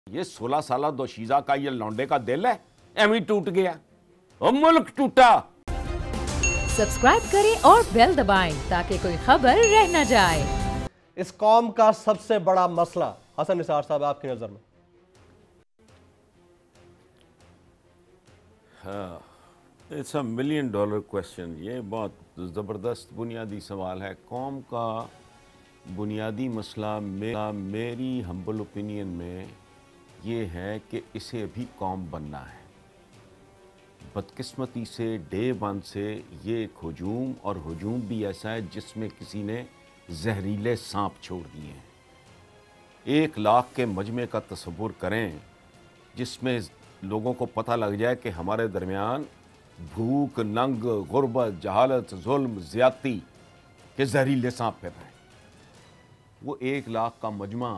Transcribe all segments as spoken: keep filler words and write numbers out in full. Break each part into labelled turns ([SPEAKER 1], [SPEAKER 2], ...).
[SPEAKER 1] ये सोलह साल दोशीजा का ये लौंडे का दिल है, एम ही टूट गया और मुल्क टूटा।
[SPEAKER 2] सब्सक्राइब करें और बेल दबाएं ताकि कोई खबर रह न जाए।
[SPEAKER 3] इस कौम का सबसे बड़ा मसला, हसन निसार साहब आपकी नजर में?
[SPEAKER 1] हाँ, it's a million dollar question. ये बहुत ज़बरदस्त बुनियादी सवाल है। कौम का बुनियादी मसला मेरा मेरी हम्बल ओपिनियन में ये है कि इसे अभी कौम बनना है। बदकिस्मती से डे वन से ये एक हजूम, और हजूम भी ऐसा है जिसमें किसी ने जहरीले सांप छोड़ दिए हैं। एक लाख के मजमे का तसव्वुर करें जिसमें लोगों को पता लग जाए कि हमारे दरमियान भूख, नंग, गुर्बत, जहालत, जुल्म, ज़्यादती के जहरीले सांप फिर रहे हैं। वो एक लाख का मजमा,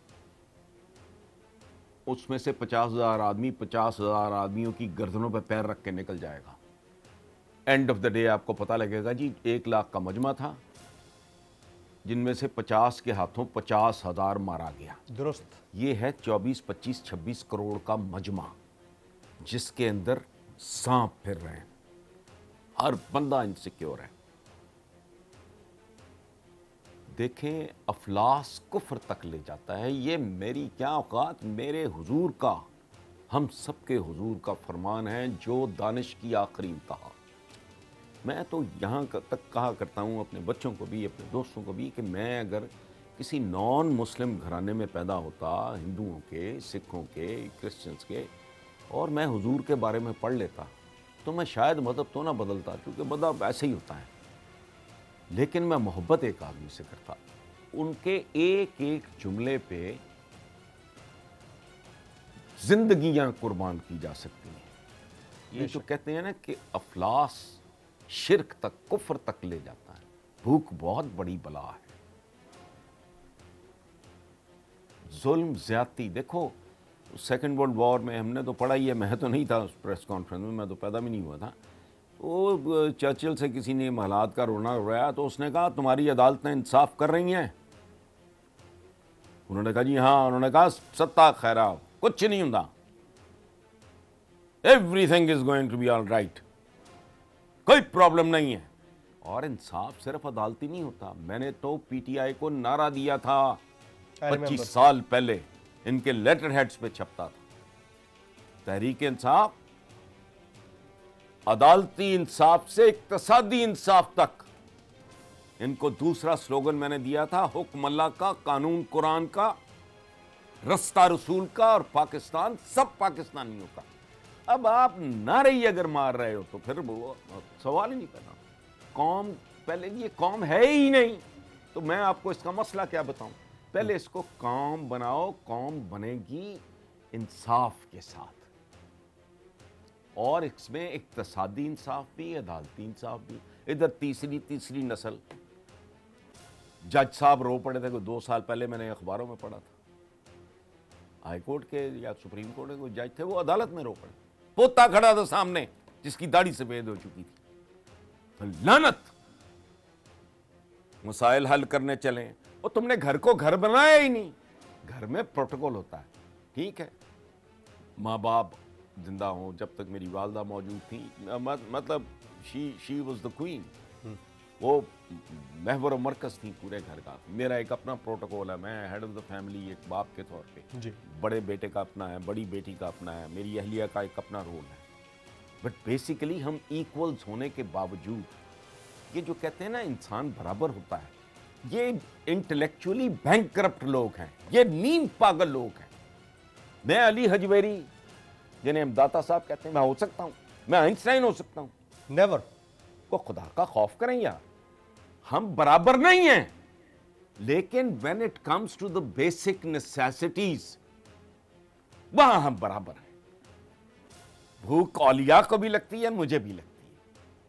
[SPEAKER 1] उसमें से पचास हज़ार आदमी पचास हज़ार आदमियों की गर्दनों पर पैर रख के निकल जाएगा। एंड ऑफ द डे आपको पता लगेगा जी एक लाख का मजमा था जिनमें से पचास के हाथों पचास हज़ार मारा गया।
[SPEAKER 3] दुरुस्त। ये
[SPEAKER 1] है चौबीस, पच्चीस, छब्बीस करोड़ का मजमा जिसके अंदर सांप फिर रहे हैं। हर बंदा इनसिक्योर है। देखें, अफलास कुफ्र तक ले जाता है। ये मेरी क्या औकात, मेरे हुजूर का, हम सबके हुजूर का फरमान है, जो दानिश की आखिरी कहा। मैं तो यहाँ तक कहा करता हूँ अपने बच्चों को भी, अपने दोस्तों को भी, कि मैं अगर किसी नॉन मुस्लिम घराने में पैदा होता, हिंदुओं के, सिखों के, क्रिश्चियंस के, और मैं हुजूर के बारे में पढ़ लेता, तो मैं शायद मदद तो ना बदलता, क्योंकि मदद ऐसे ही होता है। लेकिन मैं मोहब्बत एक आदमी से करता। उनके एक एक जुमले पे जिंदगियां कुर्बान की जा सकती हैं। ये जो कहते हैं ना कि अफलास शिर्क तक, कुफ्र तक ले जाता है। भूख बहुत बड़ी बला है। जुल्म, ज्यादती, देखो सेकेंड वर्ल्ड वॉर में हमने तो पढ़ा ही है। मैं तो नहीं था उस प्रेस कॉन्फ्रेंस में, मैं तो पैदा भी नहीं हुआ था। वो चर्चिल से किसी ने हालात का रोना रोया तो उसने कहा तुम्हारी अदालतें इंसाफ कर रही हैं? उन्होंने कहा जी हाँ। उन्होंने कहा सत्ता खैरा, कुछ नहीं होता, everything is going to be all right, कोई प्रॉब्लम नहीं है। और इंसाफ सिर्फ अदालती नहीं होता। मैंने तो पीटीआई को नारा दिया था पच्चीस साल पहले, इनके लेटर हेड्स पे छपता था, तहरीक इंसाफ, अदालती इंसाफ से इक्तसादी इंसाफ तक। इनको दूसरा स्लोगन मैंने दिया था, हुक्म अल्लाह का, कानून कुरान का, रस्ता रसूल का, और पाकिस्तान सब पाकिस्तानियों का। अब आप नारे ही अगर मार रहे हो तो फिर वो सवाल ही नहीं करना। कौम, पहले ये कौम है ही नहीं, तो मैं आपको इसका मसला क्या बताऊं। पहले इसको कौम बनाओ। कौम बनेगी इंसाफ के साथ, और इसमें इक्तसादी इंसाफ भी, अदालती इंसाफ भी। इधर तीसरी तीसरी नस्ल, जज साहब रो पड़े थे, कोई दो साल पहले मैंने अखबारों में पढ़ा था, हाई कोर्ट के या सुप्रीम कोर्ट के कोई जज थे, वो अदालत में रो पड़े। पोता खड़ा था सामने जिसकी दाढ़ी सफेद हो चुकी थी। तो लानत, मसाइल हल करने चले और तुमने घर को घर बनाया ही नहीं। घर में प्रोटोकॉल होता है, ठीक है, माँ बाप जिंदा हो, जब तक मेरी वालदा मौजूद थी, मतलब she she was the queen, वो महवर मरकज थी पूरे घर का। मेरा एक अपना प्रोटोकॉल है, मैं हेड ऑफ द फैमिली एक बाप के तौर पे जी। बड़े बेटे का अपना है, बड़ी बेटी का अपना है, मेरी अहलिया का एक अपना रोल है। बट बेसिकली हम इक्वल्स होने के बावजूद, ये जो कहते हैं ना इंसान बराबर होता है, ये इंटेलेक्चुअली बैंकरप्ट लोग हैं, ये नींद पागल लोग हैं। मैं अली हजवेरी, जिन्हें हम दाता साहब कहते हैं, मैं हो सकता हूं, मैं आइंस्टाइन हो सकता हूं।
[SPEAKER 3] नेवर।
[SPEAKER 1] को खुदा का खौफ करें यार, हम बराबर नहीं हैं। लेकिन when it comes to the basic necessities, वहां हम बराबर हैं। भूख औलिया को भी लगती है, मुझे भी लगती है।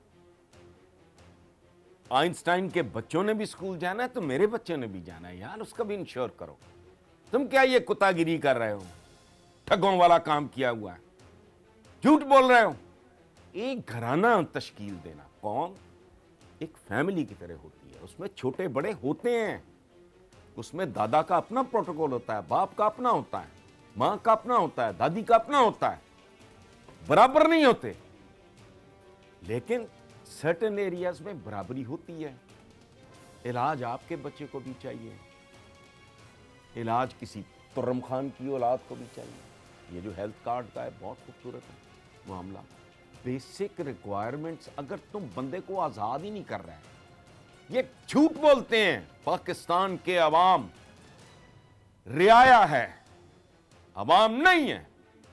[SPEAKER 1] आइंस्टाइन के बच्चों ने भी स्कूल जाना है तो मेरे बच्चों ने भी जाना है यार, उसका भी इंश्योर करो। तुम क्या ये कुत्तागिरी कर रहे हो, ठगों वाला काम किया हुआ है, झूठ बोल रहे हो। एक घराना तश्कील देना, कौन एक फैमिली की तरह होती है, उसमें छोटे बड़े होते हैं, उसमें दादा का अपना प्रोटोकॉल होता है, बाप का अपना होता है, माँ का अपना होता है, दादी का अपना होता है, बराबर नहीं होते, लेकिन सर्टेन एरियाज में बराबरी होती है। इलाज आपके बच्चे को भी चाहिए, इलाज किसी तुर्रम खान की औलाद को भी चाहिए। ये जो हेल्थ कार्ड का है बहुत खूबसूरत है मामला। बेसिक रिक्वायरमेंट्स अगर तुम बंदे को आजाद ही नहीं कर रहे हैं, ये झूठ बोलते हैं पाकिस्तान के अवाम रियाया है, अवाम नहीं है।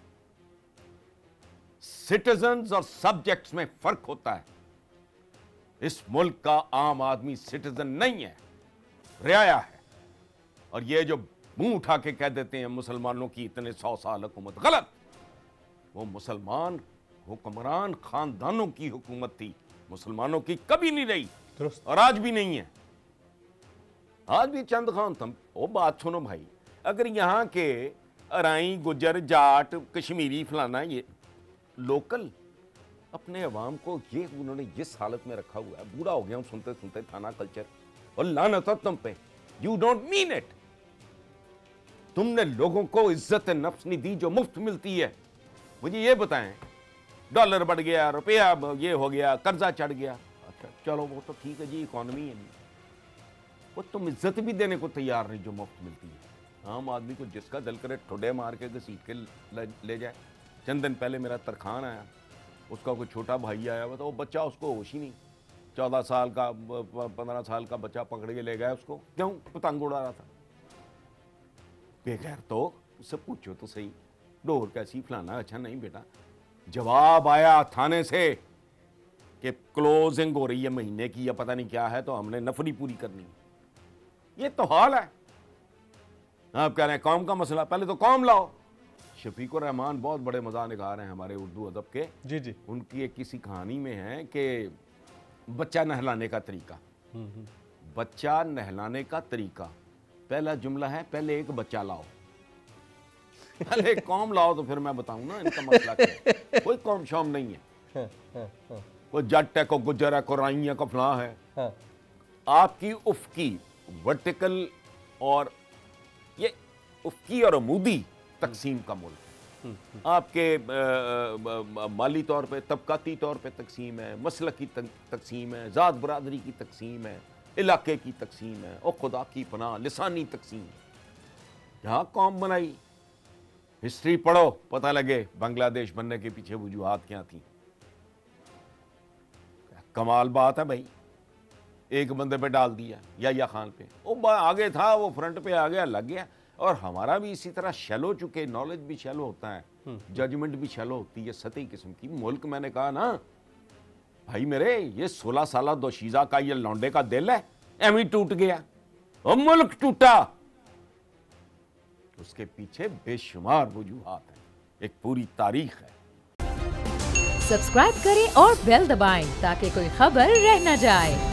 [SPEAKER 1] सिटीजन्स और सब्जेक्ट्स में फर्क होता है। इस मुल्क का आम आदमी सिटीजन नहीं है, रियाया है। और ये जो मुंह उठा के कह देते हैं मुसलमानों की इतने सौ साल हुकूमत, गलत। वो मुसलमान हुक्मरान खानदानों की हुकूमत थी, मुसलमानों की कभी नहीं रही और आज भी नहीं है। आज भी चंद खान तुम वो बात सुनो भाई, अगर यहाँ के अराई गुजर जाट कश्मीरी फलाना ये लोकल अपने अवाम को ये उन्होंने जिस हालत में रखा हुआ है, बूढ़ा हो गया हूं सुनते सुनते थाना कल्चर, और लानत हो तुम पे, यू डोंट मीन इट। तुमने लोगों को इज्जत नफ्स नहीं दी जो मुफ्त मिलती है। मुझे ये बताएं, डॉलर बढ़ गया, रुपया ये हो गया, कर्जा चढ़ गया, अच्छा चलो वो तो ठीक है जी, इकोनॉमी है, वो तुम इज्जत भी देने को तैयार नहीं जो मुफ्त मिलती है। आम आदमी को जिसका दिल करे ठुडे मार के घसीट के ले जाए। चंद दिन पहले मेरा तरखान आया, उसका कोई छोटा भाई आया हुआ था, वो बच्चा उसको होश ही नहीं, चौदह साल का पंद्रह साल का बच्चा पकड़ के ले गया उसको, क्यों? पतंग उड़ा रहा था। बेगैर तो उससे पूछो तो सही, डोर कैसी फलाना, अच्छा नहीं बेटा। जवाब आया थाने से कि क्लोजिंग हो रही है महीने की या पता नहीं क्या है, तो हमने नफरी पूरी करनी है। ये तो हाल है। आप कह रहे हैं कौम का मसला, पहले तो कौम लाओ। शफीकुर रहमान बहुत बड़े मज़ा निगार हैं हमारे उर्दू अदब के, जी जी। उनकी एक किसी कहानी में है कि बच्चा नहलाने का तरीका, बच्चा नहलाने का तरीका, पहला जुमला है पहले एक बच्चा लाओ। पहले एक कौम लाओ तो फिर मैं बताऊं ना इनका मसला क्या है। कोई कौम शौम नहीं है, कोई जट है, को गुजर है, को राई है, को फलां है। आपकी उफकी वर्टिकल और ये उफकी और अमूदी तकसीम का मुल्क। आपके आ, आ, माली तौर पे, तबकाती तौर पे तकसीम है, मसलक की तकसीम है, ज़ात बरादरी की तकसीम है, इलाके की तकसीम है, और खुदा की पनाह लिसानी तकसीम। यहाँ कौम बनाई, हिस्ट्री पढ़ो पता लगे बांग्लादेश बनने के पीछे वजूहात क्या थी। कमाल बात है भाई, एक बंदे पे डाल दिया या खान पे, वो आगे था, वो फ्रंट पे आ गया, लग गया। और हमारा भी इसी तरह शैलो चुके, नॉलेज भी शैलो होता है, जजमेंट भी शैलो होती है, सतही किस्म की। मुल्क मैंने कहा ना भाई मेरे, ये सोलह साल दोशीजा का ये लौंडे का दिल है, एम टूट गया, और मुल्क टूटा। उसके पीछे बेशुमार वजूहात हैं, एक पूरी तारीख है।
[SPEAKER 2] सब्सक्राइब करें और बेल दबाएं ताकि कोई खबर रह न जाए।